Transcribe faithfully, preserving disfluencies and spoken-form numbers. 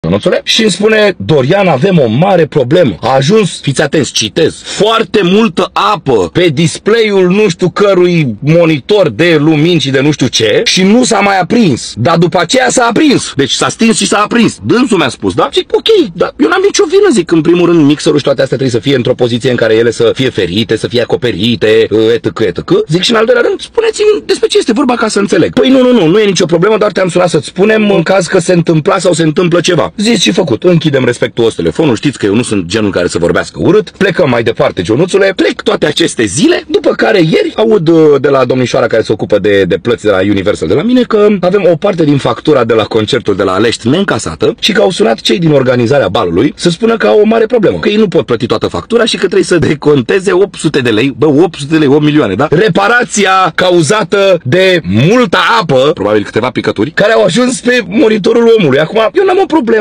Ionuțule, și îmi spune: Dorian, avem o mare problemă. A ajuns, fiți atenți, citez, foarte multă apă pe display-ul nu știu cărui monitor de lumini și de nu știu ce și nu s-a mai aprins. Dar după aceea s-a aprins. Deci s-a stins și s-a aprins. Dânsul mi-a spus, da? Zic, ok, dar eu n-am nicio vină, zic. În primul rând, mixerul și toate astea trebuie să fie într-o poziție în care ele să fie ferite, să fie acoperite, etc, etc. Zic, și în al doilea rând, spuneți-mi despre ce este vorba ca să înțeleg. Păi nu, nu, nu, nu e nicio problemă, doar te-am sunat să-ți spunem în caz că se întâmpla sau se întâmplă ceva. Zis și făcut. Închidem respectuos telefonul, știți că eu nu sunt genul care să vorbească urât. Plecăm mai departe, Ionuțule. Plec toate aceste zile, după care ieri aud de la domnișoara care se ocupă de, de plăți de la Universal de la mine că avem o parte din factura de la concertul de la Alești neîncasată și că au sunat cei din organizarea balului să spună că au o mare problemă, că ei nu pot plăti toată factura și că trebuie să deconteze opt sute de lei, bă, opt sute de lei, opt milioane, da? Reparația cauzată de multă apă, probabil câteva picături, care au ajuns pe monitorul omului. Acum, eu n-am o problemă